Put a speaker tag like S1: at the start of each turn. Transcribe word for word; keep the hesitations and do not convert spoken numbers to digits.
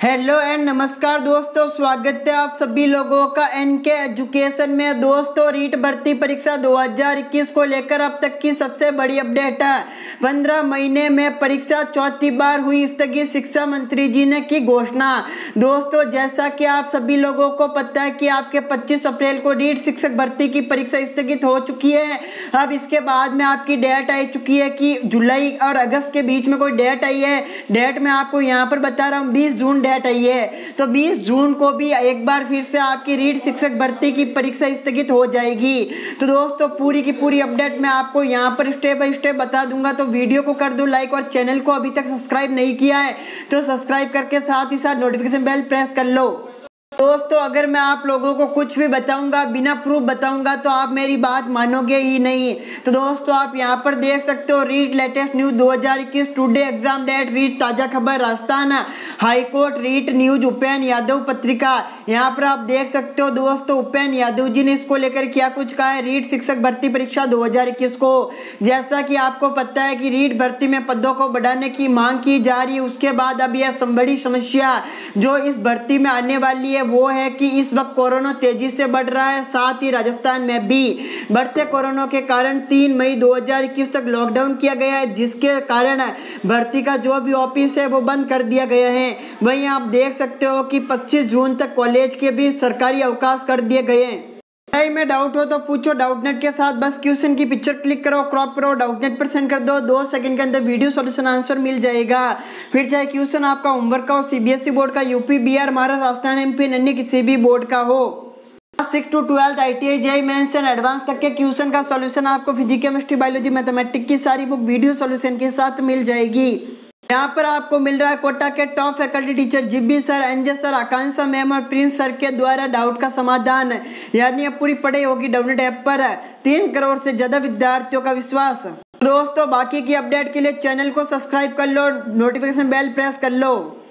S1: Hello and नमस्कार दोस्तों, स्वागत है आप सभी लोगों का एनके एजुकेशन में। दोस्तों, रीट भर्ती परीक्षा दो हज़ार इक्कीस को लेकर अब तक की सबसे बड़ी अपडेट है। पंद्रह महीने में परीक्षा चौथी बार हुई स्थगित, शिक्षा मंत्री जी ने की घोषणा। दोस्तों, जैसा कि आप सभी लोगों को पता है कि आपके पच्चीस अप्रैल को रीट शिक्षक भर्ती की परीक्षा स्थगित हो चुकी है। अब इसके बाद में आपकी डेट आई चुकी है कि जुलाई और अगस्त के बीच में कोई डेट आई है। डेट मैं आपको यहाँ पर बता रहा हूँ, बीस जून डेट आई है। तो बीस जून को भी एक बार फिर से आपकी रीट शिक्षक भर्ती की परीक्षा स्थगित हो जाएगी। तो दोस्तों, पूरी की पूरी अपडेट मैं आपको यहाँ पर स्टेप बाय स्टेप बता दूंगा। तो वीडियो को कर दो लाइक, और चैनल को अभी तक सब्सक्राइब नहीं किया है तो सब्सक्राइब करके साथ ही साथ नोटिफिकेशन बेल प्रेस कर लो। दोस्तों, अगर मैं आप लोगों को कुछ भी बताऊंगा, बिना प्रूफ बताऊंगा, तो आप मेरी बात मानोगे ही नहीं। तो दोस्तों, आप यहां पर देख सकते हो रीट लेटेस्ट न्यूज दो हज़ार इक्कीस टुडे एग्जाम डेट, रीट ताजा खबर, राजस्थान हाईकोर्ट, रीट न्यूज उपेन यादव पत्रिका। यहां पर आप देख सकते हो दोस्तों, उपेन यादव जी ने इसको लेकर क्या कुछ कहा है रीट शिक्षक भर्ती परीक्षा दो हज़ार इक्कीस को। जैसा कि आपको पता है कि रीट भर्ती में पदों को बढ़ाने की मांग की जा रही है। उसके बाद अब यह बड़ी समस्या जो इस भर्ती में आने वाली है वो है कि इस वक्त कोरोना तेजी से बढ़ रहा है। साथ ही राजस्थान में भी बढ़ते कोरोना के कारण तीन मई दो हज़ार इक्कीस तक लॉकडाउन किया गया है, जिसके कारण भर्ती का जो भी ऑफिस है वो बंद कर दिया गया है। वहीं आप देख सकते हो कि पच्चीस जून तक कॉलेज के भी सरकारी अवकाश कर दिए गए हैं। में डाउट हो तो पूछो डाउटनेट के साथ। बस क्वेश्चन की पिक्चर क्लिक करो, क्रॉप करो, डाउटनेट पर सेंड कर दो। दो सेकंड के अंदर वीडियो सॉल्यूशन आंसर मिल जाएगा। फिर चाहे क्वेश्चन आपका होमवर्क का हो, सीबीएसई बोर्ड का, यूपी, बिहार, महाराष्ट्र, राजस्थान, एमपी, अन्य किसी भी बोर्ड का हो। Six to twelfth ITI JEE mains and advance तक के क्वेश्चन का सॉल्यूशन आपको फिजिक्स, केमिस्ट्री, बायोलॉजी, मैथमेटिक्स की सारी बुक वीडियो सॉल्यूशन के साथ मिल जाएगी। यहाँ पर आपको मिल रहा है कोटा के top faculty teacher Jibbi sir, Angel sir, Akanksha ma'am और प्रिंस सर के द्वारा डाउट का समाधान। यानी अब पूरी पढ़ाई होगी डाउटनेट ऐप पर। तीन करोड़ से ज्यादा विद्यार्थियों का विश्वास। दोस्तों, बाकी की अपडेट के लिए चैनल को सब्सक्राइब कर लो, नोटिफिकेशन बेल प्रेस कर लो।